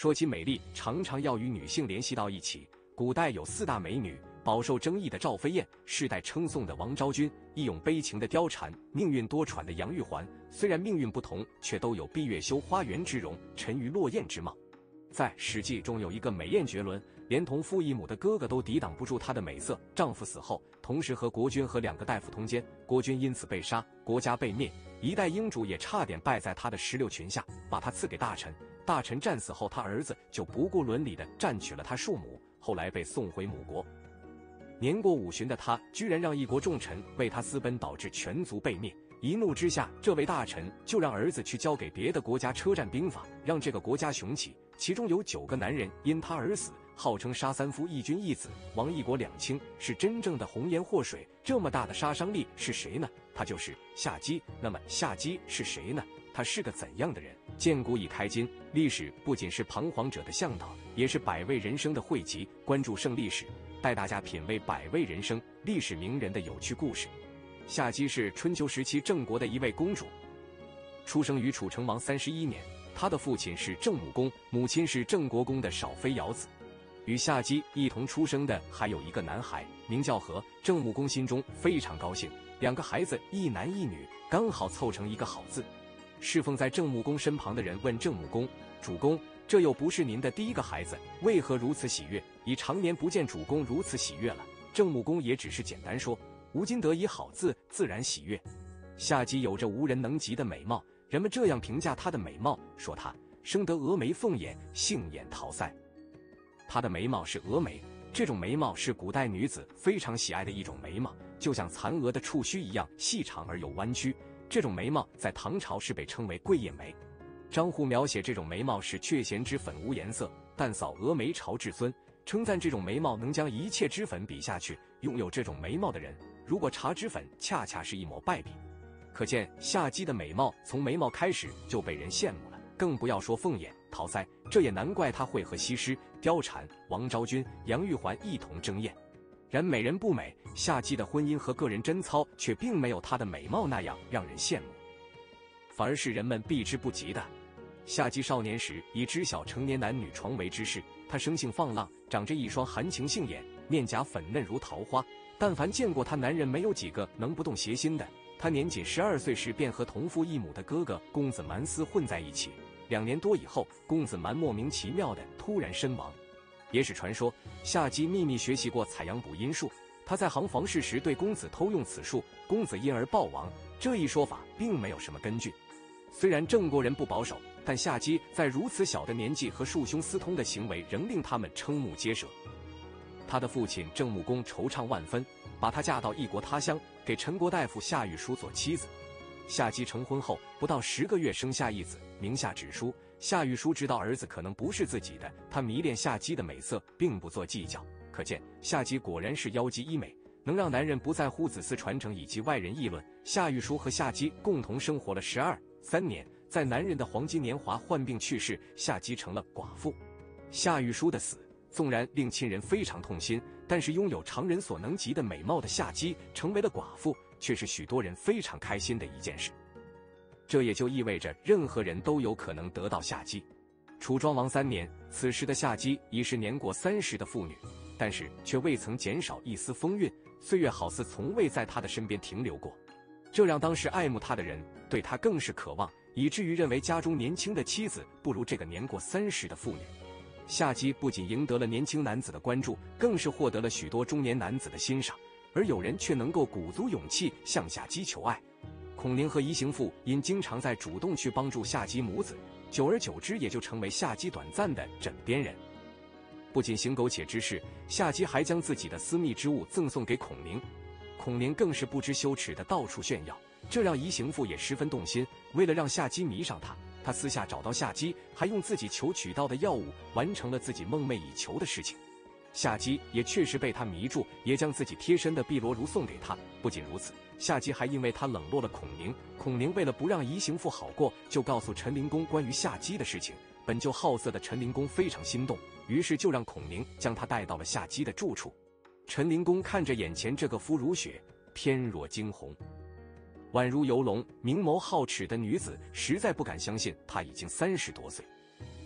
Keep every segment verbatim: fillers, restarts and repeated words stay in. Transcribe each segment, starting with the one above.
说起美丽，常常要与女性联系到一起。古代有四大美女：饱受争议的赵飞燕，世代称颂的王昭君，义勇悲情的貂蝉，命运多舛的杨玉环。虽然命运不同，却都有闭月羞花园之容，沉鱼落雁之貌。在《史记》中有一个美艳绝伦，连同父异母的哥哥都抵挡不住她的美色。丈夫死后，同时和国君和两个大夫通奸，国君因此被杀，国家被灭，一代英主也差点败在他的石榴裙下，把他赐给大臣。大臣战死后，他儿子就不顾伦理地占取了他庶母，后来被送回母国。年过五旬的他，居然让一国重臣为他私奔，导致全族被灭。一怒之下，这位大臣就让儿子去交给别的国家车战兵法，让这个国家雄起。其中有九个男人因他而死，号称杀三夫一君一子，亡一国两卿，是真正的红颜祸水。这么大的杀伤力是谁呢？他就是夏姬。那么夏姬是谁呢？他是个怎样的人？见古已开今，历史不仅是彷徨者的向导，也是百味人生的汇集。关注盛历史，带大家品味百味人生历史名人的有趣故事。夏姬是春秋时期郑国的一位公主，出生于楚成王三十一年。她的父亲是郑穆公，母亲是郑国公的少妃瑶子。与夏姬一同出生的还有一个男孩，名叫和。郑穆公心中非常高兴，两个孩子一男一女，刚好凑成一个好字。侍奉在郑穆公身旁的人问郑穆公：“主公，这又不是您的第一个孩子，为何如此喜悦？已常年不见主公如此喜悦了。”郑穆公也只是简单说：“吾今得以好字，自然喜悦。”夏姬有着无人能及的美貌，人们这样评价她的美貌，说她生得峨眉凤眼，杏眼桃腮。她的眉毛是峨眉，这种眉毛是古代女子非常喜爱的一种眉毛，就像蚕蛾的触须一样细长而又弯曲。这种眉毛在唐朝是被称为桂叶眉。张祜描写这种眉毛是却嫌之粉无颜色，但扫峨眉朝至尊，称赞这种眉毛能将一切脂粉比下去。拥有这种眉毛的人，如果搽脂粉，恰恰是一抹败笔。可见夏姬的美貌从眉毛开始就被人羡慕了，更不要说凤眼、桃腮，这也难怪她会和西施、貂蝉、王昭君、杨玉环一同争艳。然美人不美，夏姬的婚姻和个人贞操却并没有她的美貌那样让人羡慕，反而是人们避之不及的。夏姬少年时已知晓成年男女床围之事，她生性放浪，长着一双含情杏眼，面颊粉嫩如桃花。但凡见过她男人，没有几个能不动邪心的。她年仅十二岁时便和同父异母的哥哥公子蛮厮混在一起，两年多以后，公子蛮莫名其妙的突然身亡。野史传说，夏姬秘密学习过采阳补阴术，她在行房事时对公子偷用此术，公子因而暴亡。这一说法并没有什么根据。虽然郑国人不保守，但夏姬在如此小的年纪和庶兄私通的行为仍令他们瞠目结舌。他的父亲郑穆公惆怅万分，把她嫁到异国他乡，给陈国大夫夏玉书做妻子。夏姬成婚后不到十个月生下一子，名下芷书。夏玉书知道儿子可能不是自己的，他迷恋夏姬的美色，并不做计较。可见夏姬果然是妖姬医美，能让男人不在乎子嗣传承以及外人议论。夏玉书和夏姬共同生活了十二三年，在男人的黄金年华患病去世，夏姬成了寡妇。夏玉书的死纵然令亲人非常痛心，但是拥有常人所能及的美貌的夏姬成为了寡妇，却是许多人非常开心的一件事。这也就意味着任何人都有可能得到夏姬。楚庄王三年，此时的夏姬已是年过三十的妇女，但是却未曾减少一丝风韵，岁月好似从未在她的身边停留过。这让当时爱慕她的人对她更是渴望，以至于认为家中年轻的妻子不如这个年过三十的妇女。夏姬不仅赢得了年轻男子的关注，更是获得了许多中年男子的欣赏，而有人却能够鼓足勇气向夏姬求爱。孔宁和夷行父因经常在主动去帮助夏姬母子，久而久之也就成为夏姬短暂的枕边人。不仅行苟且之事，夏姬还将自己的私密之物赠送给孔宁，孔宁更是不知羞耻的到处炫耀，这让夷行父也十分动心。为了让夏姬迷上他，他私下找到夏姬，还用自己求取到的药物完成了自己梦寐以求的事情。夏姬也确实被他迷住，也将自己贴身的碧螺炉送给他。不仅如此，夏姬还因为他冷落了孔宁，孔宁为了不让夷行父好过，就告诉陈灵公关于夏姬的事情。本就好色的陈灵公非常心动，于是就让孔宁将他带到了夏姬的住处。陈灵公看着眼前这个肤如雪、翩若惊鸿、宛如游龙、明眸皓齿的女子，实在不敢相信她已经三十多岁。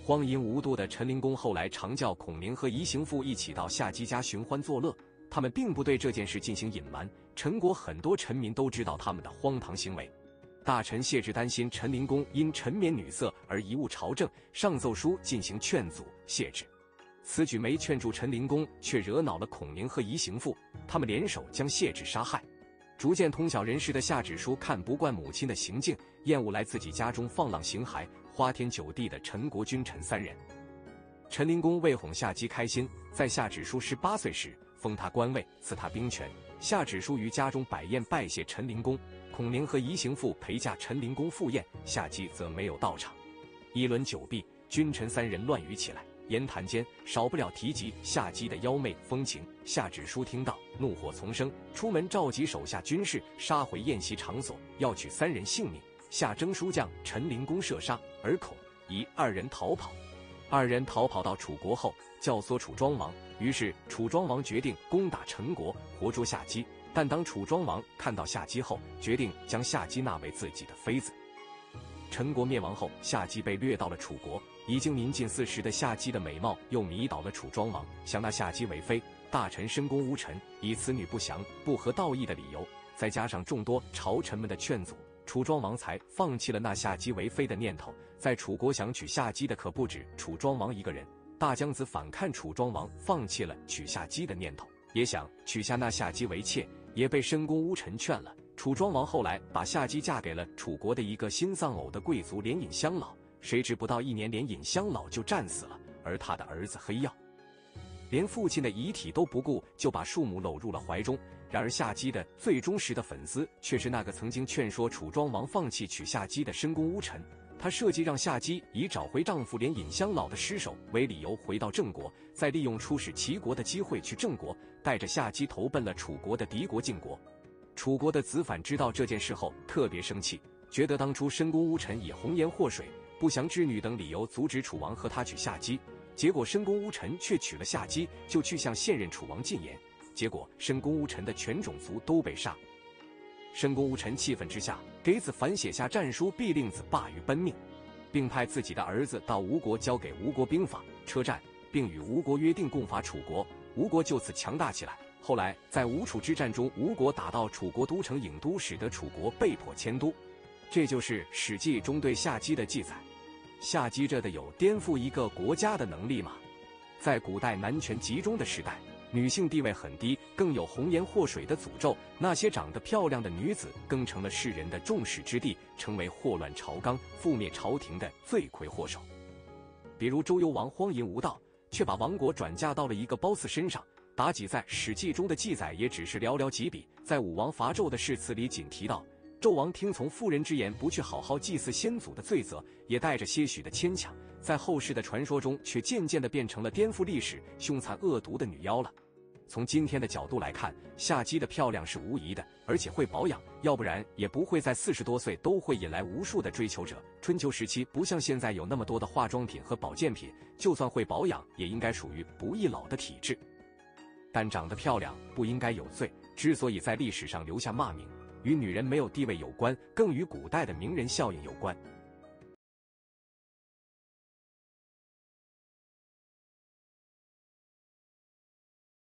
荒淫无度的陈灵公后来常叫孔明和仪行父一起到夏姬家寻欢作乐，他们并不对这件事进行隐瞒，陈国很多臣民都知道他们的荒唐行为。大臣谢轾担心陈灵公因沉湎女色而贻误朝政，上奏书进行劝阻。谢轾此举没劝住陈灵公，却惹恼了孔明和仪行父，他们联手将谢轾杀害。逐渐通晓人事的夏轾书看不惯母亲的行径，厌恶来自己家中放浪形骸、花天酒地的陈国君臣三人。陈灵公为哄夏姬开心，在夏轾书十八岁时封他官位，赐他兵权。夏轾书于家中摆宴拜谢陈灵公，孔明和仪行父陪驾陈灵公赴宴，夏姬则没有到场。一轮酒毕，君臣三人乱语起来，言谈间少不了提及夏姬的妖媚风情。夏轾书听到，怒火丛生，出门召集手下军士，杀回宴席场所，要取三人性命。夏征书将陈灵公射杀，而孔、仪二人逃跑。二人逃跑到楚国后，教唆楚庄王，于是楚庄王决定攻打陈国，活捉夏姬。但当楚庄王看到夏姬后，决定将夏姬纳为自己的妃子。陈国灭亡后，夏姬被掠到了楚国。已经年近四十的夏姬的美貌又迷倒了楚庄王，想纳夏姬为妃。大臣申公乌臣以此女不祥、不合道义的理由，再加上众多朝臣们的劝阻，楚庄王才放弃了纳夏姬为妃的念头。在楚国想娶夏姬的可不止楚庄王一个人，大姜子反看楚庄王放弃了娶夏姬的念头，也想娶下纳夏姬为妾，也被申公乌臣劝了。楚庄王后来把夏姬嫁给了楚国的一个新丧偶的贵族连尹乡老，谁知不到一年，连尹乡老就战死了，而他的儿子黑曜连父亲的遗体都不顾，就把庶母搂入了怀中。然而夏姬的最忠实的粉丝却是那个曾经劝说楚庄王放弃娶夏姬的申公乌臣。他设计让夏姬以找回丈夫连尹乡老的尸首为理由回到郑国，再利用出使齐国的机会去郑国，带着夏姬投奔了楚国的敌国晋国。楚国的子反知道这件事后特别生气，觉得当初申公乌臣以红颜祸水、不祥之女等理由阻止楚王和他娶夏姬，结果申公乌臣却娶了夏姬，就去向现任楚王进言，结果申公乌臣的全种族都被杀。申公乌臣气愤之下，给子反写下战书，必令子罢于奔命，并派自己的儿子到吴国交给吴国兵法、车战，并与吴国约定共伐楚国。吴国就此强大起来。后来在吴楚之战中，吴国打到楚国都城郢都，使得楚国被迫迁都。这就是《史记》中对夏姬的记载。夏姬这的有颠覆一个国家的能力吗？在古代男权集中的时代，女性地位很低，更有红颜祸水的诅咒，那些长得漂亮的女子更成了世人的众矢之的，成为祸乱朝纲、覆灭朝廷的罪魁祸首。比如周幽王荒淫无道，却把王国转嫁到了一个褒姒身上。妲己在《史记》中的记载也只是寥寥几笔，在武王伐纣的誓词里仅提到纣王听从妇人之言，不去好好祭祀先祖的罪责，也带着些许的牵强，在后世的传说中却渐渐地变成了颠覆历史、凶残恶毒的女妖了。从今天的角度来看，夏姬的漂亮是无疑的，而且会保养，要不然也不会在四十多岁都会引来无数的追求者。春秋时期不像现在有那么多的化妆品和保健品，就算会保养，也应该属于不易老的体质。但长得漂亮不应该有罪，之所以在历史上留下骂名，与女人没有地位有关，更与古代的名人效应有关。